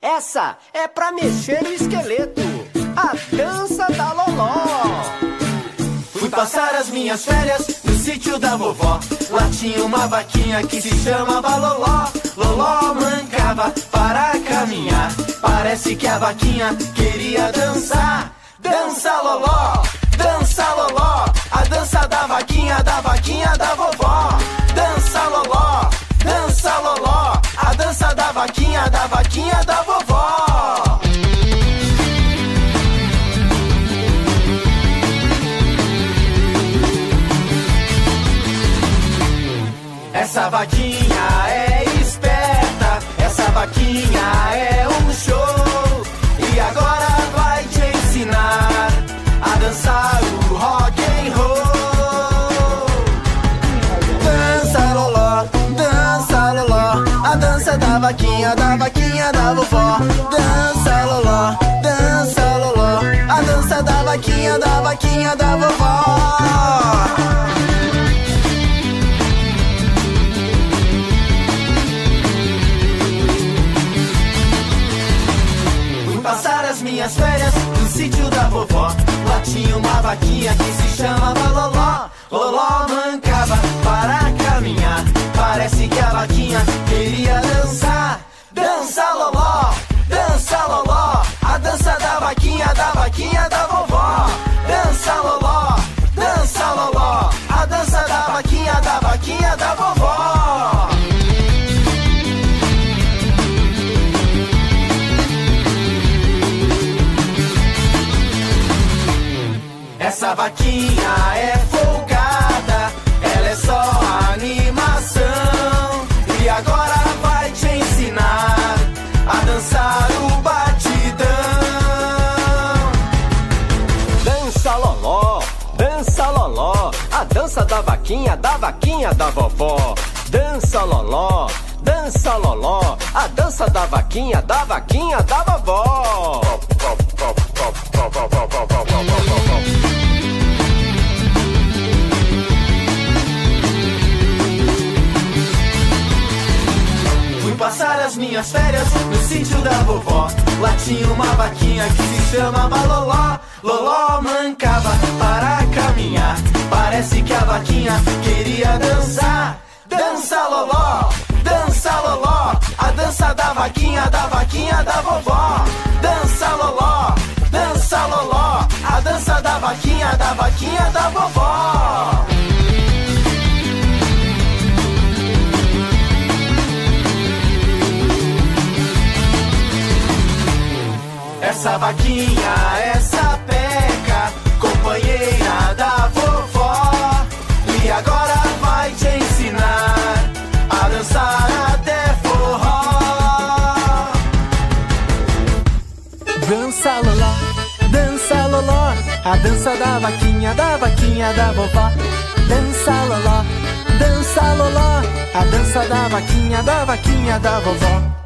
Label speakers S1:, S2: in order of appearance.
S1: Essa é pra mexer o esqueleto, a dança da Loló.
S2: Fui passar as minhas férias no sítio da vovó. Lá tinha uma vaquinha que se chamava Loló. Loló mancava para caminhar. Parece que a vaquinha queria dançar. Dança Loló, dança Loló, a dança da vaquinha da vovó. Dança Loló, dança Loló, a dança da vaquinha da vovó. Essa vaquinha é esperta, essa vaquinha é um show. E agora vai te ensinar a dançar o rock and roll. Dança Loló, a dança da vaquinha da vovó. Dança Loló, a dança da vaquinha da vovó. Passar as minhas férias no sítio da vovó. Lá tinha uma vaquinha que se chamava Loló. Loló mancava para caminhar. Parece que a vaquinha queria dançar. Dança Loló, a dança da vaquinha da vovó. Dança Loló, a dança da vaquinha da vovó. Essa vaquinha é folgada, ela é só animação. E agora vai te ensinar a dançar o batidão.
S1: Dança Loló, a dança da vaquinha da vovó. Dança Loló, a dança da vaquinha da vovó. Fui passar as minhas férias no sítio da vovó. Lá tinha uma vaquinha que se chamava Loló. Loló mancava para caminhar. Parece que a vaquinha queria dançar. Dança Loló, a dança da vaquinha da vovó. Dança Loló, a dança da vaquinha da vovó. Essa vaquinha, essa peca, companheira da vovó. E agora vai te ensinar a dançar até forró.
S3: Dança Loló, a dança da vaquinha da vovó. Dança Loló, a dança da vaquinha da vovó.